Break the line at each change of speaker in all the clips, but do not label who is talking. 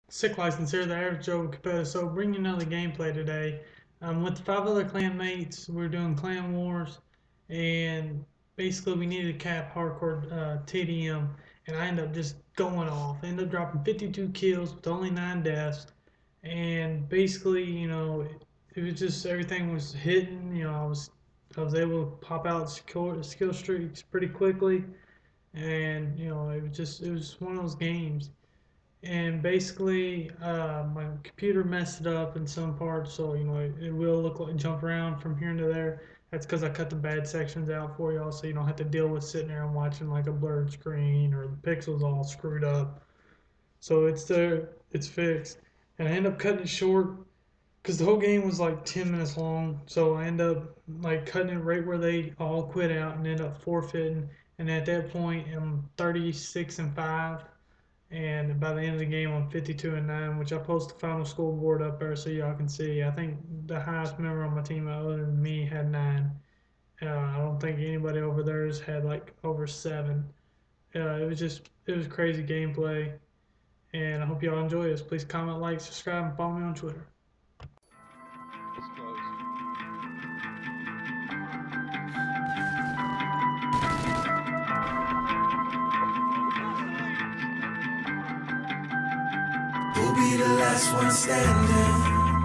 Sick License here, the average Joe competitor. So bringing another gameplay today. With 5 other clan mates, we're doing clan wars, and basically we needed to cap hardcore TDM, and I ended up just going off. I ended up dropping 52 kills with only 9 deaths, and basically, it was just everything was hitting. I was able to pop out skill streaks pretty quickly, and it was one of those games. And basically my computer messed it up in some parts, so it will look like jump around from here to there. That's because I cut the bad sections out for y'all, so you don't have to deal with sitting there and watching like a blurred screen or the pixels all screwed up. So it's there, it's fixed. And I end up cutting it short because the whole game was like 10 minutes long, so I end up like cutting it right where they all quit out and end up forfeiting. And at that point I'm 36-5, and by the end of the game I'm 52-9, which I post the final scoreboard up there so y'all can see. I think the highest member on my team other than me had 9. I don't think anybody over theirs had like over 7. It was crazy gameplay, and I hope y'all enjoy this. Please comment, like, subscribe, and follow me on Twitter.
Who'll be the last one standing?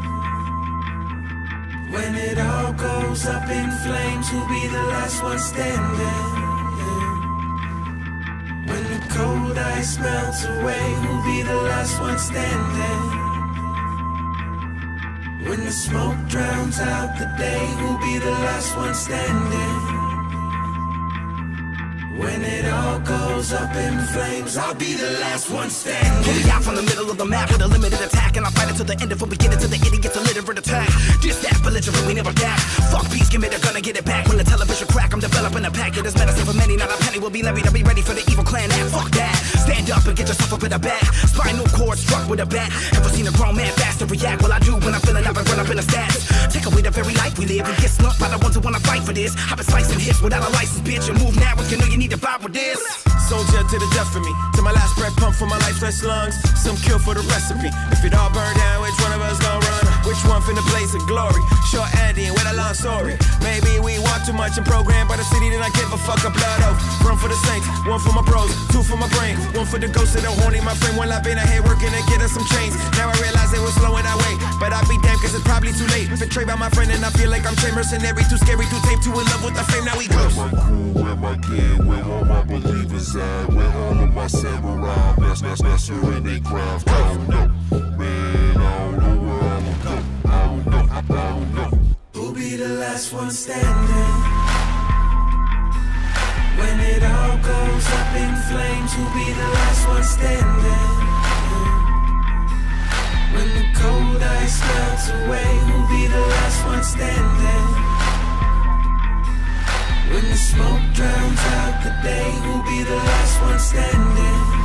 When it all goes up in flames, who'll be the last one standing? Yeah. When the cold ice melts away, who'll be the last one standing? When the smoke drowns out the day, who'll be the last one standing? When it all goes up in flames, I'll be the last one standing.
Pull me out from the middle of the map with a limited attack, and I fight it to the end, from beginning to the end. It gets a literate attack. This that belligerent, we never gap. Fuck peace, give me the gun and get it back. When the television crack, I'm developing a pack. It is medicine for many, not a penny will be levied. I'll be ready for the evil clan act. Fuck that. Stand up and get yourself up in the back. Spinal cord struck with a bat. Ever seen a grown man fast to react? Well, I do when I'm feeling up and run up in the stats. Take away the very life we live and get slumped by the ones who wanna fight for this. I've been slicing hits without a license, bitch. And move now if you know you need to vibe with this.
Soldier to the death for me, to my last breath, pump for my lifeless lungs. Some kill for the recipe. If it all burned down, which one of us gon' run? Which one finna place of glory? Short ending with a long story. Maybe we want too much and programmed by the city, then I give a fuck a blood oath. One for the saints, one for my bros, 2 for my brain, 1 for the ghost of the horny. My friend, while I've been ahead working to get us some chains. Now I realize it was slowing our way, but I'll be damned cause it's probably too late. Betrayed by my friend and I feel like I'm chain mercenary. Too scary, too tape, too in love with the fame. Now we go.
Where my crew, where my gang, where all my believers at, where all of my samurai messing they craft. I don't know, man, I don't know where I'ma go. I don't know.
Who'll be the last one standing? When it all goes up in flames, who'll be the last one standing? When the cold ice melts away, who'll be the last one standing? When the smoke drowns out the day, who'll be the last one standing?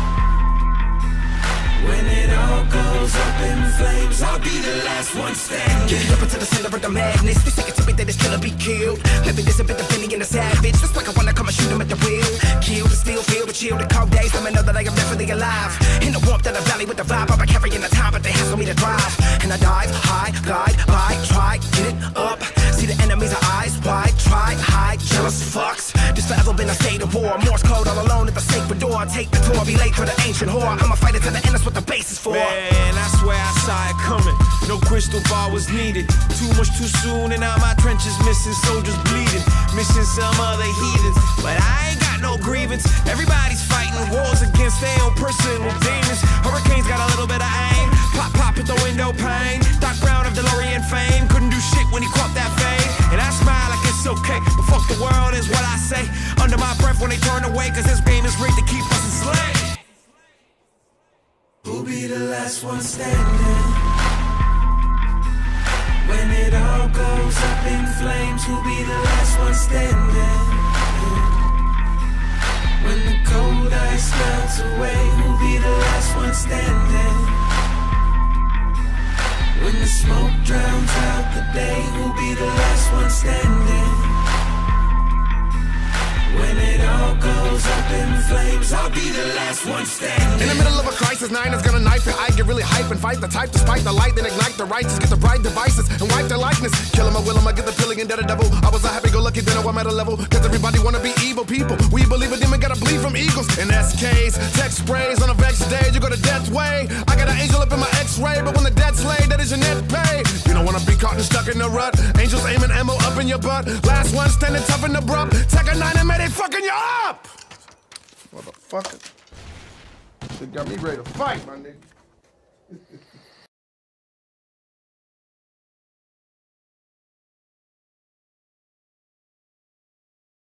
When it all goes up in flames, I'll be the last one standing.
Get it up into the center of the madness. They take it to me that it's gonna be killed. Maybe this a bit of Benny and the savage. That's like I wanna come and shoot him at the wheel. Kill the steel, feel the chill, the cold days. Let me know that I am definitely alive. In the warmth of the valley with the vibe, I'm carrying the time, but they hassle me to drive. And I dive high, glide by, try, get it up. See the enemies are eyes wide, try, hide, jealous fucks. This forever been a state of war. Morse code all alone at the sacred door. I take the tour, be late for the ancient whore. I'ma fight it to the end, that's what the base is for.
Man, I swear I saw it coming. No crystal ball was needed. Too much too soon, and now my trenches missing soldiers bleeding. Missing some other heathens, but I ain't got no grievance. Everybody's fighting wars against their own personal demons. Hurricanes got a little bit of aim. Pop, pop at the window pane. Doc Brown of DeLorean fame couldn't do shit when he caught that fame. And I smile like it's okay, but fuck the world is what I say. Under my breath when they turn away, cause this game is rigged to keep us enslaved.
Who'll be the last one standing? When it all goes up in flames, who'll be the last one standing? When the cold ice melts away, who'll be the last one standing? When the smoke drowns out the day, who'll be the last one standing? When it all goes up in flames, I'll be the last one standing.
In the middle of a crisis, 9 is gonna knife it. I get really hype and fight the type despite the light, then ignite the righteous, get the bright devices and wipe their likeness. Kill him, I will him, I get the feeling and dead a devil. I was a happy-go-lucky, then I'm at a level. Cause everybody wanna be evil people. We believe a demon gotta bleed from eagles. In SKs, tech sprays on a vex day, you go to death's way. I got an angel up in my x-ray, but when the dead's laid, that is your net pay. You don't wanna be caught and stuck in the rut. Angels aiming ammo up in your butt. Last one standing tough and abrupt. Take a 9 and may they fucking you up! Motherfucker. Shit got me ready to fight, my nigga.